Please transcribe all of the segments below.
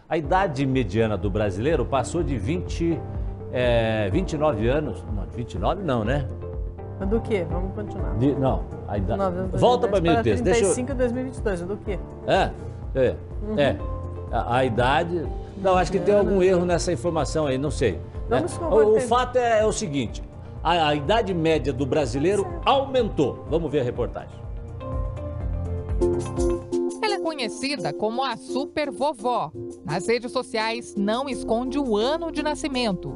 A idade mediana do brasileiro passou de 29 anos. Não, 29 não, né? Do quê? Vamos continuar. Não, a idade... Volta para mim o texto. 35 em 2022, do quê? A idade... Não, acho que tem algum erro nessa informação aí, não sei. Né? O fato é o seguinte, a idade média do brasileiro aumentou. Vamos ver a reportagem. Ela é conhecida como a super vovó. Nas redes sociais não esconde o ano de nascimento,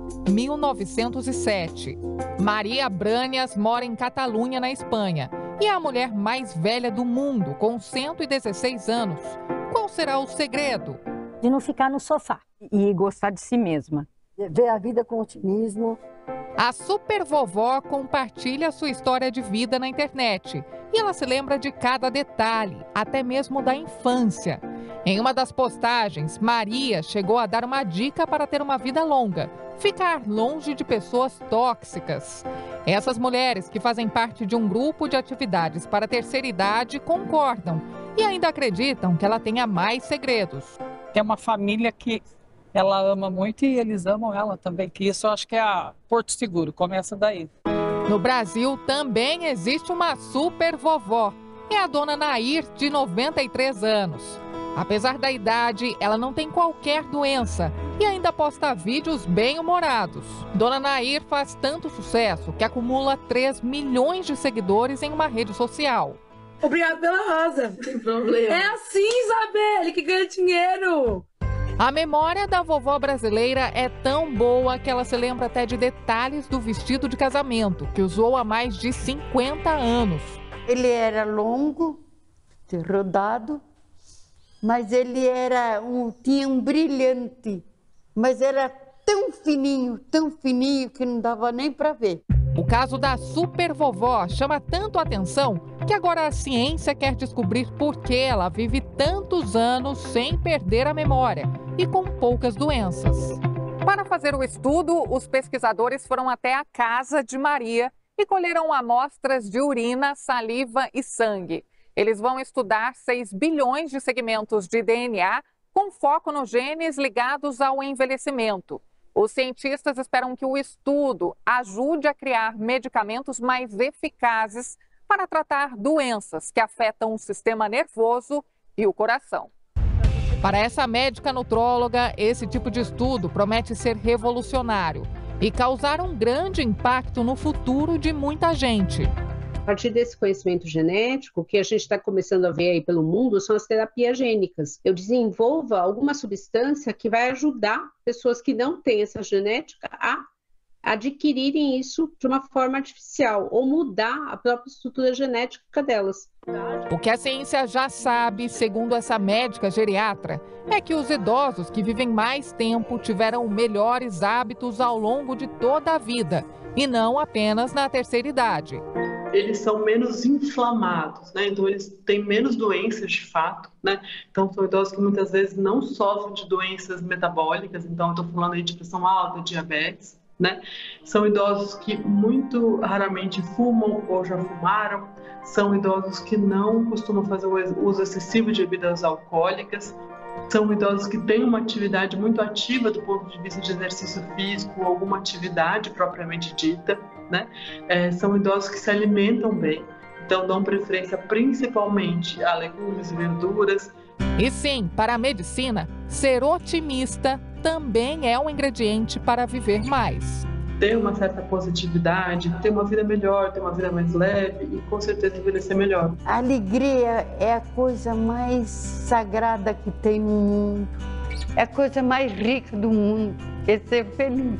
1907. Maria Brânias mora em Catalunha, na Espanha, e é a mulher mais velha do mundo, com 116 anos. Qual será o segredo? De não ficar no sofá e gostar de si mesma. Ver a vida com otimismo. A super vovó compartilha sua história de vida na internet e ela se lembra de cada detalhe, até mesmo da infância. Em uma das postagens, Maria chegou a dar uma dica para ter uma vida longa: ficar longe de pessoas tóxicas. Essas mulheres que fazem parte de um grupo de atividades para a terceira idade concordam e ainda acreditam que ela tenha mais segredos. É uma família que ela ama muito e eles amam ela também, que isso eu acho que é a Porto Seguro, começa daí. No Brasil também existe uma super vovó, é a dona Nair, de 93 anos. Apesar da idade, ela não tem qualquer doença e ainda posta vídeos bem-humorados. Dona Nair faz tanto sucesso que acumula 3 milhões de seguidores em uma rede social. Obrigada pela rosa. Não tem problema. É assim, Isabelle, que ganha dinheiro. A memória da vovó brasileira é tão boa que ela se lembra até de detalhes do vestido de casamento, que usou há mais de 50 anos. Ele era longo, rodado, mas ele tinha um brilhante, mas era tão fininho que não dava nem para ver. O caso da super vovó chama tanto a atenção que agora a ciência quer descobrir por que ela vive tantos anos sem perder a memória e com poucas doenças. Para fazer o estudo, os pesquisadores foram até a casa de Maria e colheram amostras de urina, saliva e sangue. Eles vão estudar 6 bilhões de segmentos de DNA com foco nos genes ligados ao envelhecimento. Os cientistas esperam que o estudo ajude a criar medicamentos mais eficazes para tratar doenças que afetam o sistema nervoso e o coração. Para essa médica nutróloga, esse tipo de estudo promete ser revolucionário e causar um grande impacto no futuro de muita gente. A partir desse conhecimento genético, o que a gente está começando a ver aí pelo mundo são as terapias gênicas. Eu desenvolva alguma substância que vai ajudar pessoas que não têm essa genética a adquirirem isso de uma forma artificial ou mudar a própria estrutura genética delas. O que a ciência já sabe, segundo essa médica geriatra, é que os idosos que vivem mais tempo tiveram melhores hábitos ao longo de toda a vida e não apenas na terceira idade. Eles são menos inflamados, né? Então eles têm menos doenças de fato, né? Então são idosos que muitas vezes não sofrem de doenças metabólicas, então eu estou falando aí de pressão alta, diabetes, né? São idosos que muito raramente fumam ou já fumaram, são idosos que não costumam fazer o uso excessivo de bebidas alcoólicas, são idosos que têm uma atividade muito ativa do ponto de vista de exercício físico ou alguma atividade propriamente dita, né? São idosos que se alimentam bem, então dão preferência principalmente a legumes e verduras. E sim, para a medicina, ser otimista também é um ingrediente para viver mais. Ter uma certa positividade, ter uma vida melhor, ter uma vida mais leve e com certeza envelhecer melhor. A alegria é a coisa mais sagrada que tem no mundo. É a coisa mais rica do mundo, é ser feliz.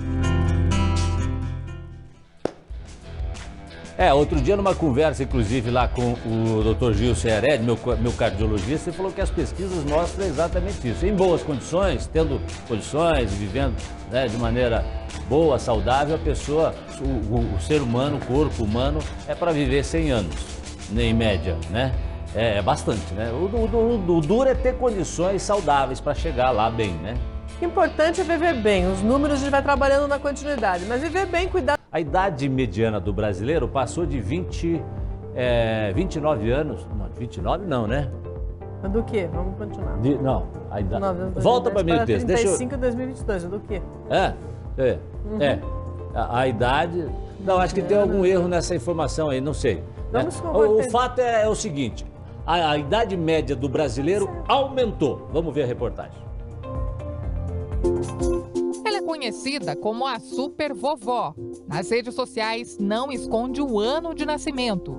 Outro dia numa conversa, inclusive, lá com o Dr. Gilson Hered, meu cardiologista, ele falou que as pesquisas mostram exatamente isso. Em boas condições, tendo condições, vivendo, né, de maneira boa, saudável, a pessoa, o ser humano, o corpo humano, é para viver 100 anos, em média, né? É bastante, né? O duro é ter condições saudáveis para chegar lá bem, né? O importante é viver bem. Os números a gente vai trabalhando na continuidade, mas viver bem, cuidar. A idade mediana do brasileiro passou de 29 anos. Não, 29 não, né? Mas do quê? Vamos continuar. Não, a idade. Não, Volta para mim o texto. 35 e 2022, do quê? A idade... Não, acho que tem algum erro nessa informação aí, não sei. Né? O fato é o seguinte, a idade média do brasileiro aumentou. Vamos ver a reportagem. Ela é conhecida como a super vovó. Nas redes sociais não esconde o ano de nascimento,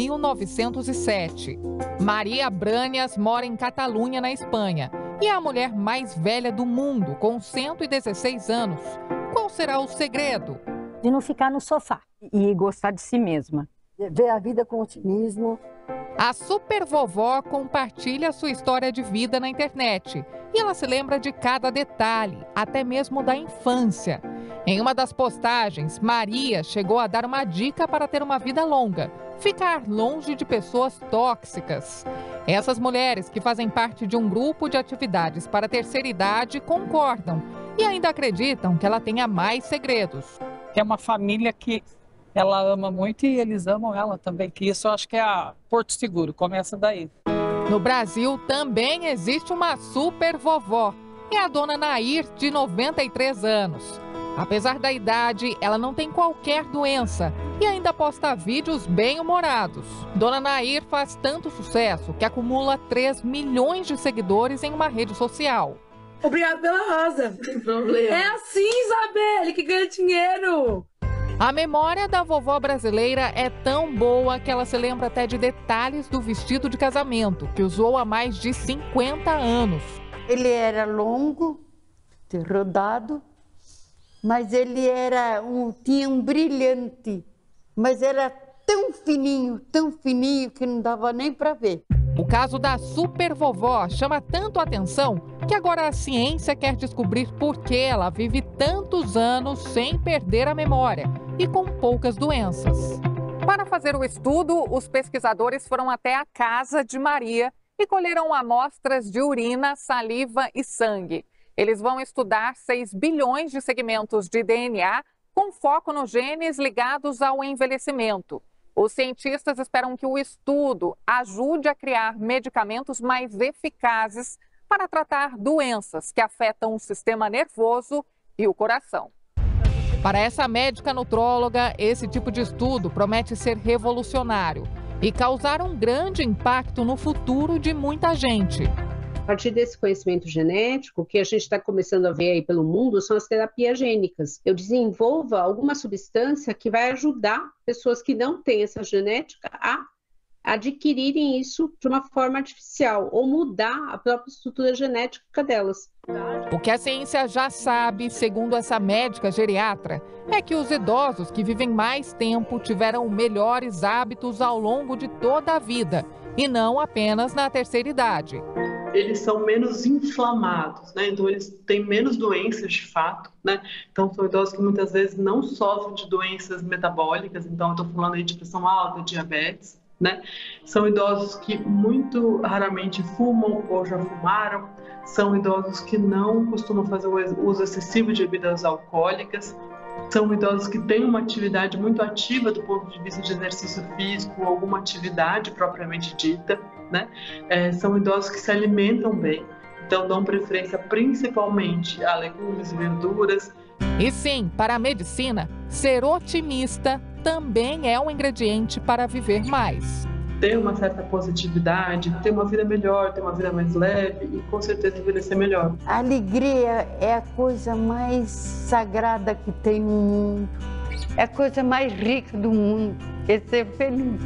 1907. Maria Brânias mora em Catalunha, na Espanha, e é a mulher mais velha do mundo, com 116 anos. Qual será o segredo? De não ficar no sofá e gostar de si mesma. Ver a vida com otimismo. A super vovó compartilha sua história de vida na internet e ela se lembra de cada detalhe, até mesmo da infância. Em uma das postagens, Maria chegou a dar uma dica para ter uma vida longa: ficar longe de pessoas tóxicas. Essas mulheres que fazem parte de um grupo de atividades para a terceira idade concordam e ainda acreditam que ela tenha mais segredos. É uma família que ela ama muito e eles amam ela também, que isso eu acho que é a Porto Seguro, começa daí. No Brasil também existe uma super vovó, é a dona Nair, de 93 anos. Apesar da idade, ela não tem qualquer doença e ainda posta vídeos bem-humorados. Dona Nair faz tanto sucesso que acumula 3 milhões de seguidores em uma rede social. Obrigada pela rosa. Não tem problema. É assim, Isabelle, que ganha dinheiro. A memória da vovó brasileira é tão boa que ela se lembra até de detalhes do vestido de casamento, que usou há mais de 50 anos. Ele era longo, rodado, mas ele tinha um brilhante, mas era tão fininho que não dava nem para ver. O caso da super vovó chama tanto a atenção que agora a ciência quer descobrir por que ela vive tantos anos sem perder a memória e com poucas doenças. Para fazer o estudo, os pesquisadores foram até a casa de Maria e colheram amostras de urina, saliva e sangue. Eles vão estudar 6 bilhões de segmentos de DNA com foco nos genes ligados ao envelhecimento. Os cientistas esperam que o estudo ajude a criar medicamentos mais eficazes para tratar doenças que afetam o sistema nervoso e o coração. Para essa médica nutróloga, esse tipo de estudo promete ser revolucionário e causar um grande impacto no futuro de muita gente. A partir desse conhecimento genético, o que a gente está começando a ver aí pelo mundo são as terapias gênicas. Eu desenvolva alguma substância que vai ajudar pessoas que não têm essa genética a adquirirem isso de uma forma artificial ou mudar a própria estrutura genética delas. O que a ciência já sabe, segundo essa médica geriatra, é que os idosos que vivem mais tempo tiveram melhores hábitos ao longo de toda a vida e não apenas na terceira idade. Eles são menos inflamados, né? Então eles têm menos doenças de fato, né? Então são idosos que muitas vezes não sofrem de doenças metabólicas, então eu estou falando aí de pressão alta, diabetes, né? São idosos que muito raramente fumam ou já fumaram, são idosos que não costumam fazer o uso excessivo de bebidas alcoólicas, são idosos que têm uma atividade muito ativa do ponto de vista de exercício físico ou alguma atividade propriamente dita, né? São idosos que se alimentam bem, então dão preferência principalmente a legumes e verduras. E sim, para a medicina, ser otimista também é um ingrediente para viver mais. Ter uma certa positividade, ter uma vida melhor, ter uma vida mais leve e com certeza envelhecer melhor. A alegria é a coisa mais sagrada que tem no mundo, é a coisa mais rica do mundo, é ser feliz.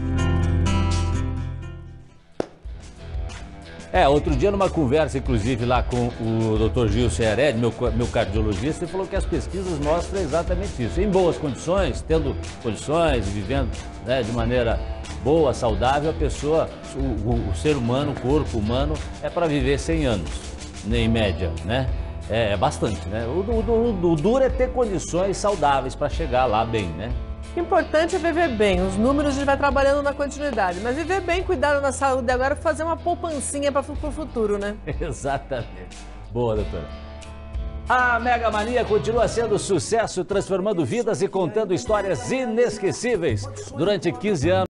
Outro dia numa conversa, inclusive, lá com o Dr. Gilson Hered, meu cardiologista, ele falou que as pesquisas mostram exatamente isso. Em boas condições, tendo condições, vivendo, né, de maneira boa, saudável, a pessoa, o ser humano, o corpo humano, é para viver 100 anos, em média, né? É bastante, né? O duro é ter condições saudáveis para chegar lá bem, né? O importante é viver bem. Os números a gente vai trabalhando na continuidade. Mas viver bem, cuidar da saúde agora, fazer uma poupancinha para o futuro, né? Exatamente. Boa, doutora. A Mega Mania continua sendo sucesso, transformando vidas e contando histórias inesquecíveis. Durante 15 anos.